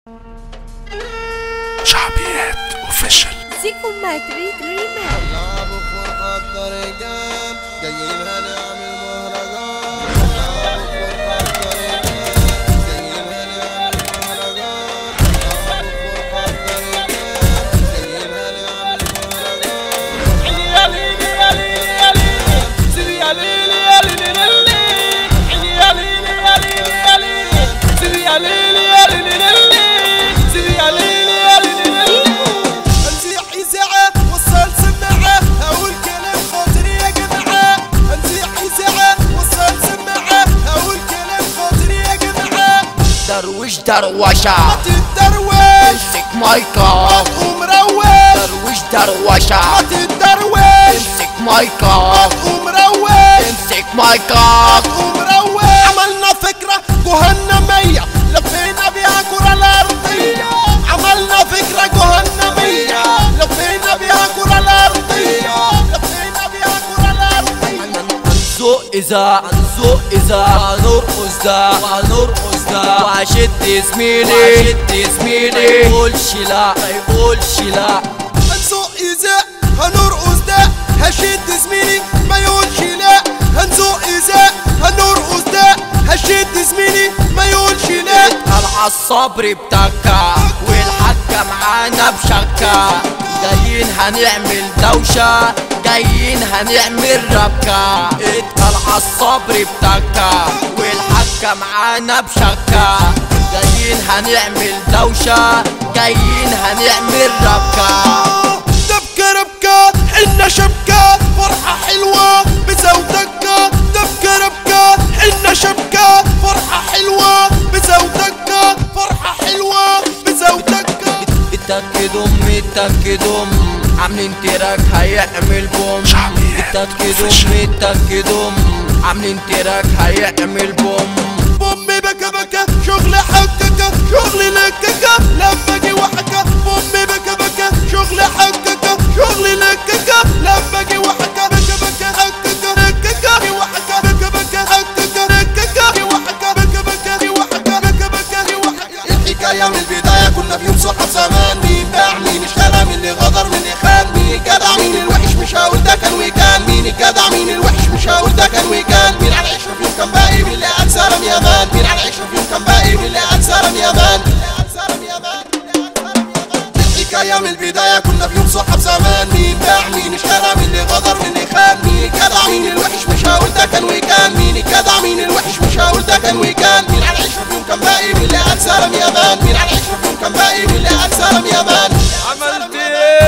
شعبيات اوفيشال. زيكم مدريد ريماك. لعبوا فرقة الطريقان جايين هنعمل مهرجان. لعبوا فرقة الطريقان جايين هنعمل مهرجان. لعبوا فرقة الطريقان جايين هنعمل مهرجان. يا ليلي يا ليلي يا ليلي سيدي يا ليلي يا ليلي ليلي يا ليلي يا ليلي يا ليلي سيدي يا ليلي يا ليلي ليلي سيدي يا ليلي يا ليلي ليلي. انزيح إذاعة وصل سماعة هقول كلام خاطري يا جماعة. انزيح إذاعة وصل سماعة هقول كلام خاطري يا جماعة. درويش دروشة ما تتدروش امسك مايكا تقوم روش. درويش دروشة ما تتدروش امسك مايكا تقوم روش. امسك مايكا تقوم روش. عملنا فكرة جهنمية لفينا بيها كرة الأرضية. عملنا فكرة جهنمية لفينا بيها كرة الأرضية. لفينا بيها كرة الأرضية. هنزق إذا هنزق إذا هنرقص ده وهنرقص ده وهشد زميلي ما يقولش لا ما يقولش لا. هنزق إذا هنرقص ده هشد زميلي ما يقولش لا. هنزق إذا هنرقص ده هشد زميلي ما يقولش لا. طلع الصبر بتكة والحكة معانا بشكة. جايين هنعمل دوشة جايين هنعمل ربكة. طلع الصبر بتكة والحكة معانا بشكة. جايين هنعمل دوشة جايين هنعمل ربكة. دبكة ربكة حنا شبكة فرحة حلوة بزودكة. دبكة ربكة حنا شبكة فرحة حلوة بزودكة. فرحة حلوة بزودكة. اتأكدوا عاملين تراك هيعمل بوم. شعبيات اتأكدوا عاملين تراك هيعمل بوم. بوم بكا بكا شغل حككة شغل لككة لما اجي وحكة. بوم بكا بكا شغل حككة شغل لككة لما اجي وحكة. بكا بكا حككة رككة وحكة. بكا بكا حككة رككة وحكة. بكا بكا وحكة. بكا بكا وحكة. الحكاية من البداية كنا في يوم صحاب زمان. مين باع مين اشترى مين اللي غدر مين اللي خان. مين الجدع مين الوحش مش هقول ده كان وكان. مين الجدع مين الوحش مش هقول ده كان وكان. مين على العشرة في يوم كان باقي مين اللي قال سلام يا مان. مين على العشرة في يوم كان باقي مين اللي قال سلام يا مان. الحكاية من البداية كنا في يوم صحاب زمان. مين باع مين اشترى مين اللي غدر مين اللي خان. مين الجدع مين الوحش مش هقول ده كان وكان. مين الجدع مين الوحش مش هقول ده كان وكان. مين على العشرة في يوم كان باقي مين اللي قال سلام يا مان. مين على العشرة في يوم كان باقي مين اللي قال سلام يا مان. عملت ايه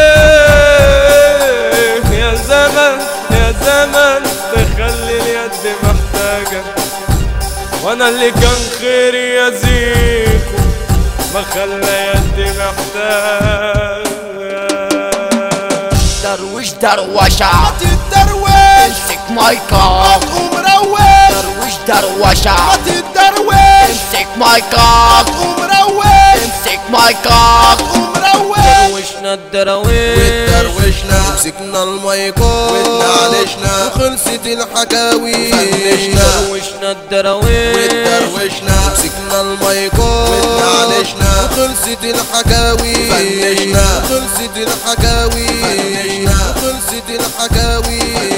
يا زمن يا زمن تخلي اليد محتاجة. وانا اللي كان خيري يا زيكو ما خلى يدي محتاجة. درويش دروشة ما تتدروش امسك مايكا تقوم روش. درويش دروشة ما تتدروش امسك مايكا تقوم روش. امسك مايكا. تقوم روش. دروشنا الدراويش ودروشنا مسكنا المايكات ونعلشنا وخلصت الحكاوي. فنشنا دروشنا الدراويش ودروشنا مسكنا المايكات ونعلشنا وخلصت الحكاوي. فنشنا وخلصت الحكاوي. فنشنا وخلصت الحكاوي.